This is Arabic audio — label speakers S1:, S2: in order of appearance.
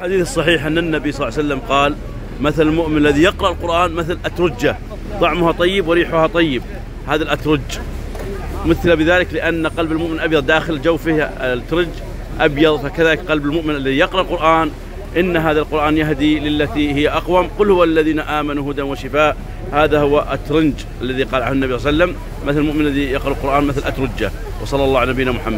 S1: الحديث الصحيح أن النبي صلى الله عليه وسلم قال: مثل المؤمن الذي يقرأ القرآن مثل أترجة طعمها طيب وريحها طيب. هذا الأترج مثل بذلك لأن قلب المؤمن أبيض داخل جوفه الترج أبيض، فكذلك قلب المؤمن الذي يقرأ القرآن إن هذا القرآن يهدي للتي هي أقوم. قل هو الذين آمنوا هدى وشفاء. هذا هو الترنج الذي قال عنه النبي صلى الله عليه وسلم: مثل المؤمن الذي يقرأ القرآن مثل أترجة. وصلى الله على نبينا محمد.